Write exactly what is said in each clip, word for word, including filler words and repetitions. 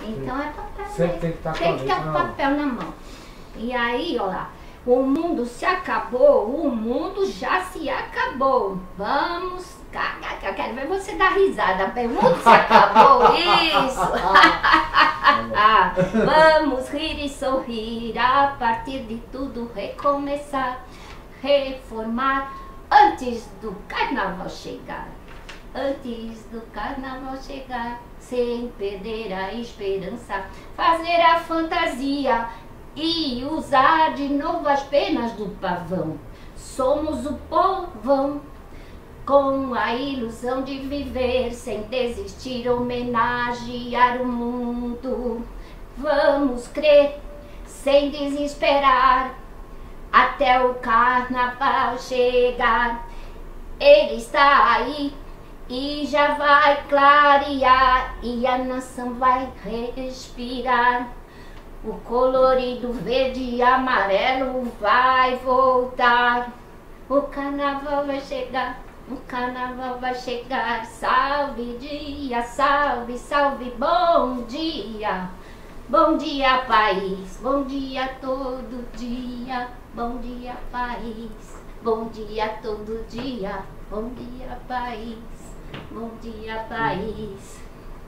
Então é papel. Sempre tem que estar com Tem que ter o papel na mão. E aí, ó lá, o mundo se acabou, o mundo já se acabou. Vamos, eu quero ver você dar risada. O mundo se acabou, isso. Vamos rir e sorrir, a partir de tudo recomeçar, reformar antes do carnaval chegar. Antes do carnaval chegar, sem perder a esperança, fazer a fantasia e usar de novo as penas do pavão. Somos o povão, com a ilusão de viver sem desistir, homenagear o mundo. Vamos crer sem desesperar até o carnaval chegar. Ele está aí e já vai clarear e a nação vai respirar. O colorido verde e amarelo vai voltar. O carnaval vai chegar, o carnaval vai chegar. Salve dia, salve, salve, bom dia. Bom dia, país, bom dia todo dia. Bom dia, país, bom dia todo dia. Bom dia, país, bom dia, país.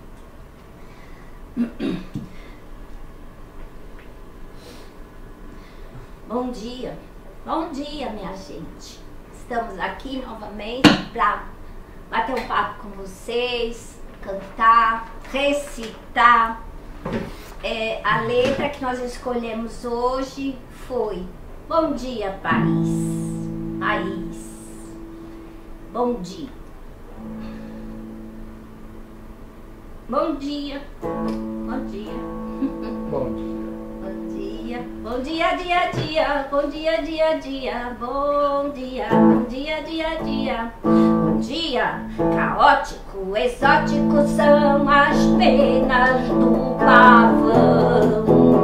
Bom dia, bom dia, minha gente. Estamos aqui novamente para bater um papo com vocês, cantar, recitar. É, a letra que nós escolhemos hoje foi Bom dia, país, país. Bom dia. Bom dia. Bom dia. Bom dia. Bom dia. Bom dia, dia, dia. Bom dia, dia, dia. Bom dia. Bom dia, dia, dia. Bom dia. Caótico, exótico são as penas do pavão.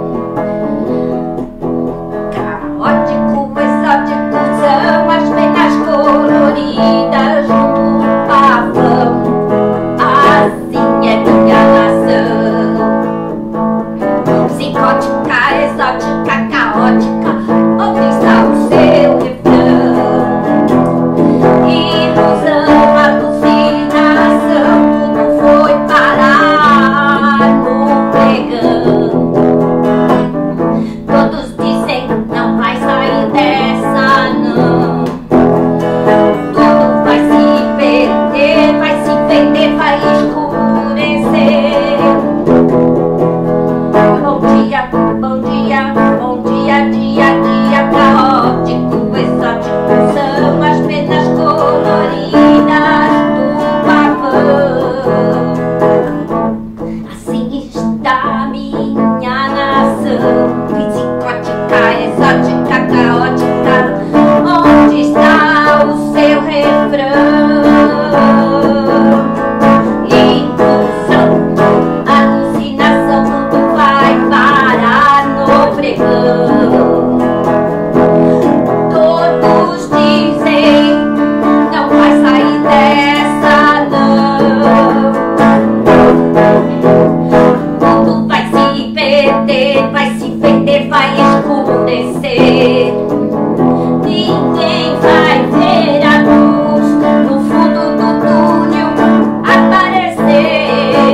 Caótico, exótico são as penas coloridas do pavão. Assim é minha nação. Psicótica, exótica, caótica, onde está o seu refrão? Ilusão, alucinação, tudo foi parar no pregão. Todos dizem, não vai sair dessa não. Tudo vai se perder, vai se vender, vai escurecer. Bom dia, bom dia, bom dia, dia, dia. Caótico, exótico são as penas coloridas do pavão. Assim está minha nação. Psicótica, exótica, caótica, onde está o seu refrão? Ilusão, alucinação, tudo vai parar no pregão. Todos dizem, não vai sair dessa não. Tudo vai se perder, vai se vender, vai escurecer. Ninguém vai ver a luz no fundo do túnel aparecer.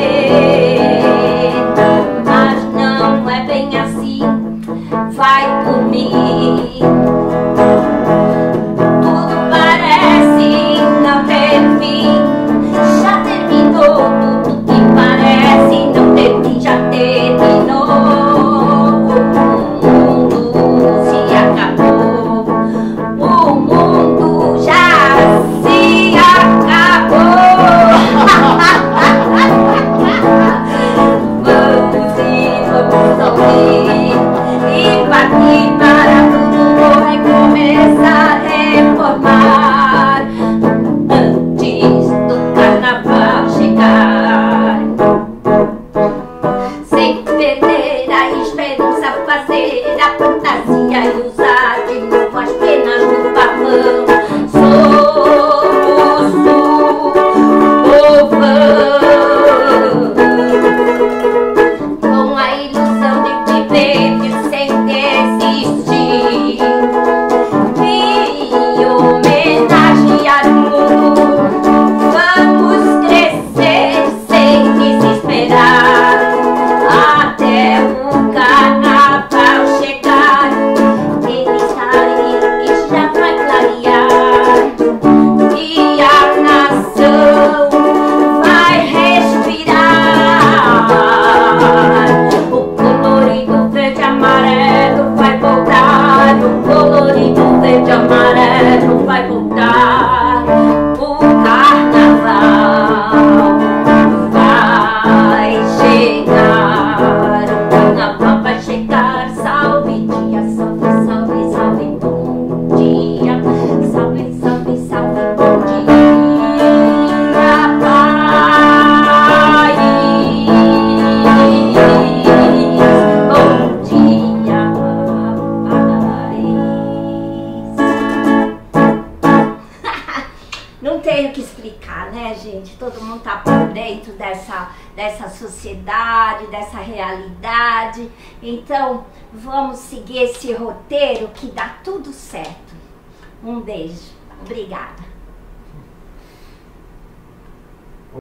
Mas não é bem assim, vai por mim. Tudo parece não ter fim. Já terminou tudo que parece não ter fim, já terminou. tenho que explicar, né, gente? Todo mundo tá por dentro dessa, dessa sociedade, dessa realidade. Então, vamos seguir esse roteiro que dá tudo certo. Um beijo. Obrigada.